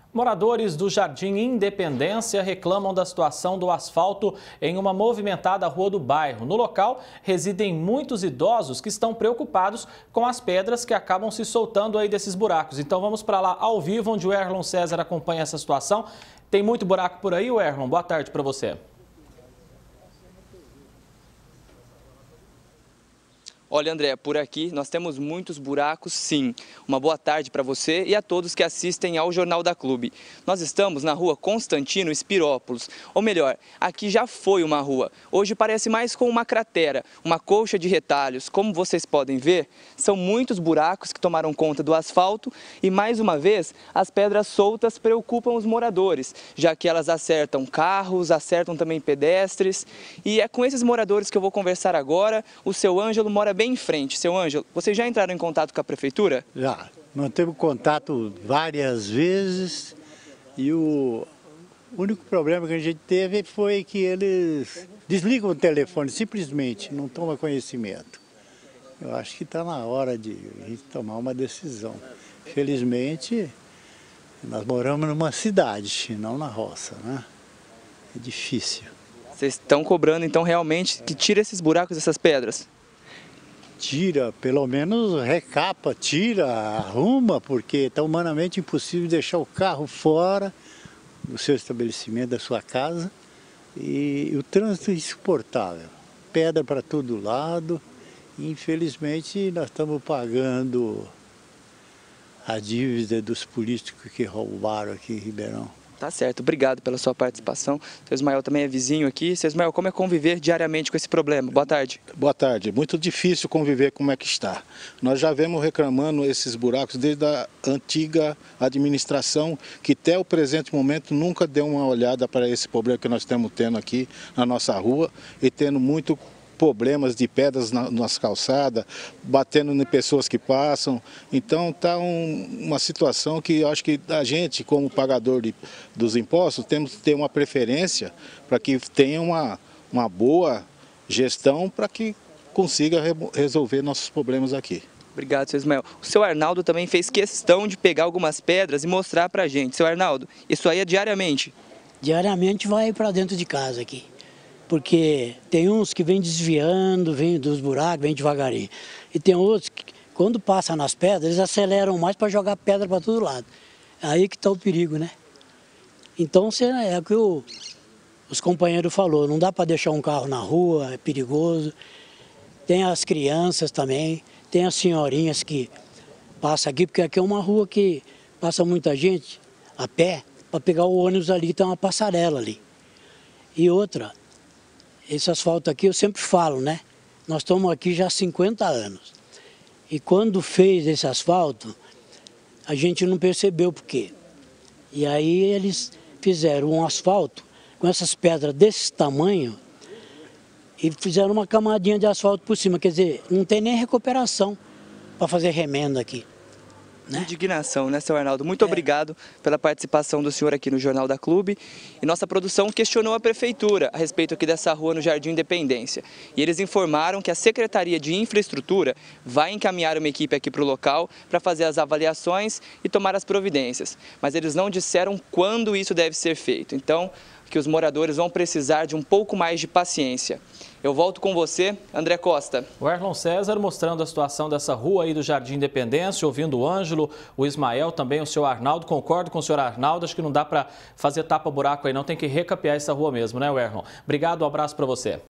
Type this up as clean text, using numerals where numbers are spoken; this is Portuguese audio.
Moradores do Jardim Independência reclamam da situação do asfalto em uma movimentada rua do bairro. No local, residem muitos idosos que estão preocupados com as pedras que acabam se soltando aí desses buracos. Então vamos para lá ao vivo, onde o Erlon César acompanha essa situação. Tem muito buraco por aí, Erlon? Boa tarde para você. Olha, André, por aqui nós temos muitos buracos, sim. Uma boa tarde para você e a todos que assistem ao Jornal da Clube. Nós estamos na rua Constantino Espirópolos, ou melhor, aqui já foi uma rua. Hoje parece mais com uma cratera, uma colcha de retalhos. Como vocês podem ver, são muitos buracos que tomaram conta do asfalto e, mais uma vez, as pedras soltas preocupam os moradores, já que elas acertam carros, acertam também pedestres. E é com esses moradores que eu vou conversar agora. O seu Ângelo mora bem em frente. Seu Ângelo, vocês já entraram em contato com a prefeitura? Já. Manteve contato várias vezes e o único problema que a gente teve foi que eles desligam o telefone, simplesmente, não tomam conhecimento. Eu acho que está na hora de a gente tomar uma decisão. Felizmente, nós moramos numa cidade, não na roça, né? É difícil. Vocês estão cobrando, então, realmente, que tire esses buracos, essas pedras? Tira, pelo menos recapa, tira, arruma, porque está humanamente impossível deixar o carro fora do seu estabelecimento, da sua casa, e o trânsito é insuportável. Pedra para todo lado, e infelizmente nós estamos pagando a dívida dos políticos que roubaram aqui em Ribeirão. Tá certo, obrigado pela sua participação. Seu Ismael também é vizinho aqui. Seu Ismael, como é conviver diariamente com esse problema? Boa tarde. Boa tarde. Muito difícil conviver como é que está. Nós já vemos reclamando esses buracos desde a antiga administração, que até o presente momento nunca deu uma olhada para esse problema que nós estamos tendo aqui na nossa rua e tendo muito problemas de pedras nas calçadas, batendo em pessoas que passam. Então está uma situação que eu acho que a gente, como pagador dos impostos, temos que ter uma preferência para que tenha uma boa gestão para que consiga resolver nossos problemas aqui. Obrigado, seu Ismael. O seu Arnaldo também fez questão de pegar algumas pedras e mostrar para a gente. Seu Arnaldo, isso aí é diariamente? Diariamente vai para dentro de casa aqui. Porque tem uns que vêm desviando, vêm dos buracos, vêm devagarinho. E tem outros que, quando passam nas pedras, eles aceleram mais para jogar pedra para todo lado. É aí que está o perigo, né? Então, é o que os companheiros falaram, não dá para deixar um carro na rua, é perigoso. Tem as crianças também, tem as senhorinhas que passam aqui, porque aqui é uma rua que passa muita gente a pé, para pegar o ônibus ali, tem uma passarela ali. E outra, esse asfalto aqui eu sempre falo, né? Nós estamos aqui já há 50 anos. E quando fez esse asfalto, a gente não percebeu por quê. E aí eles fizeram um asfalto com essas pedras desse tamanho e fizeram uma camadinha de asfalto por cima. Quer dizer, não tem nem recuperação para fazer remenda aqui. Né? Indignação, né, seu Arnaldo? Muito obrigado pela participação do senhor aqui no Jornal da Clube. E nossa produção questionou a prefeitura a respeito aqui dessa rua no Jardim Independência. E eles informaram que a Secretaria de Infraestrutura vai encaminhar uma equipe aqui para o local para fazer as avaliações e tomar as providências. Mas eles não disseram quando isso deve ser feito. Então, que os moradores vão precisar de um pouco mais de paciência. Eu volto com você, André Costa. O Erlon César mostrando a situação dessa rua aí do Jardim Independência, ouvindo o Ângelo, o Ismael, também o seu Arnaldo. Concordo com o senhor Arnaldo, acho que não dá para fazer tapa-buraco aí não, tem que recapear essa rua mesmo, né, Erlon? Obrigado, um abraço para você.